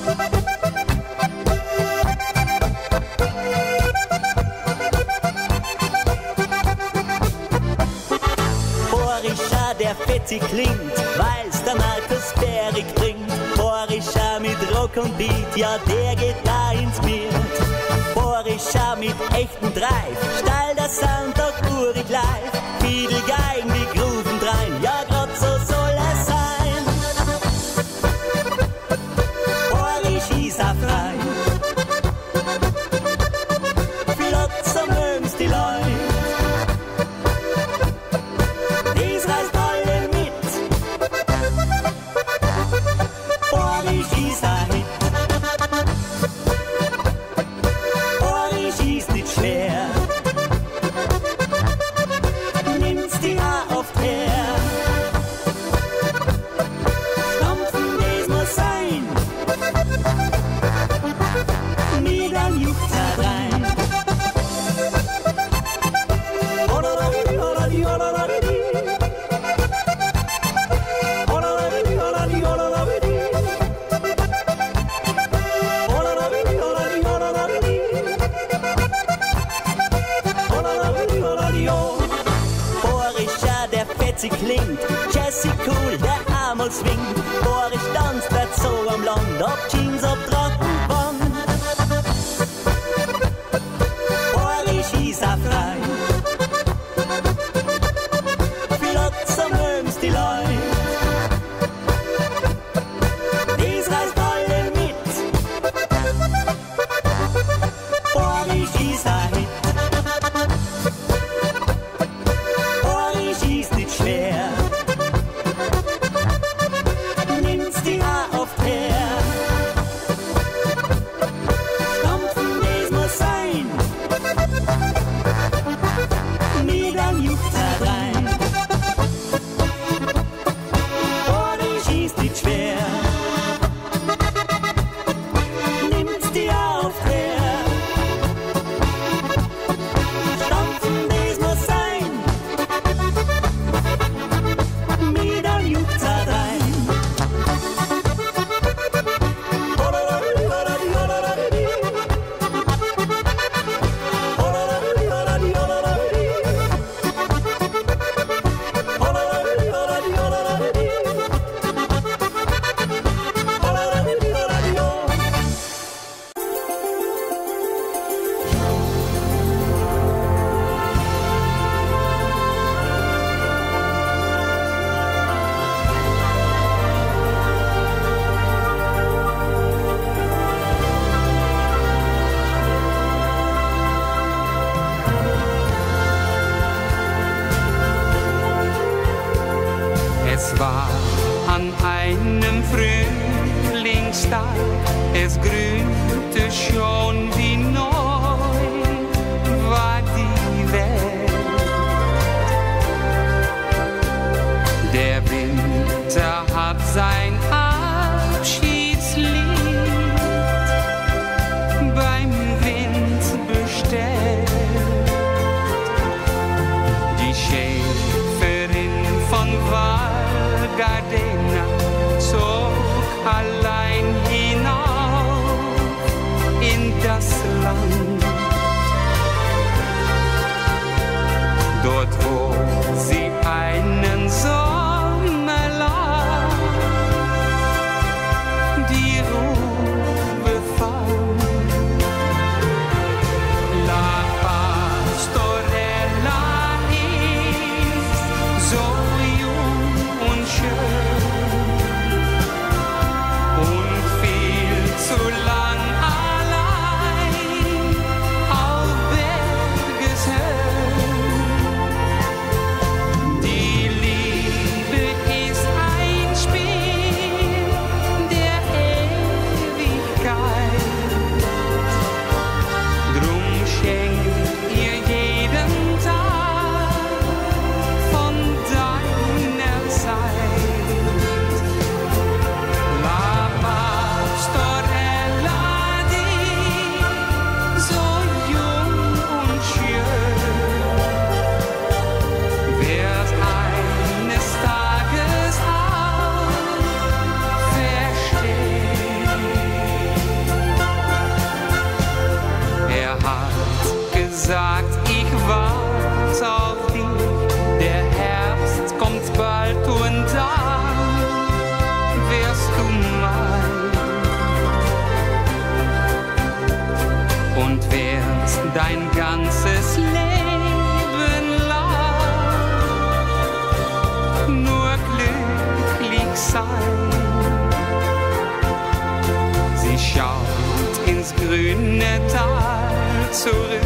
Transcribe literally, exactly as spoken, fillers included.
Borischer, der fetzig klingt, weil's der Markus Bärig trinkt. Borischer mit Rock und Beat, ja der geht da ins Bild. Borischer mit echtem Drive, steil der Sound doch urig live. Fiedel, Geigen, die Gruven drein, ja grad so soll es sein. Borisch ist a frei, flott so mögen's die Leute. Dies reißt alle mit, Borisch ist a Hit. Borisch ist nicht schwer, nimmt's die A oft her. Stampfen, das muss sein, nie dann juckt's da rein. Olalali, olali, olalali. Olalali, olali, olalali. Olalali, olali, olalali. Olalali, olali, oh. Borischer, der fetzig klingt, Jesse cool, der einmal swingt. Borisch tanzt nicht so am Land, ob Jeans, ob Trockenband. Borisch ist a frei, flott so mögen's die Leute. Dies reißt alle mit, Borisch ist a Hit. Borisch ist nicht schwer, nimmt's die A oft her. und wirst dein ganzes Leben lang nur glücklich sein. Sie schaut ins grüne Tal zurück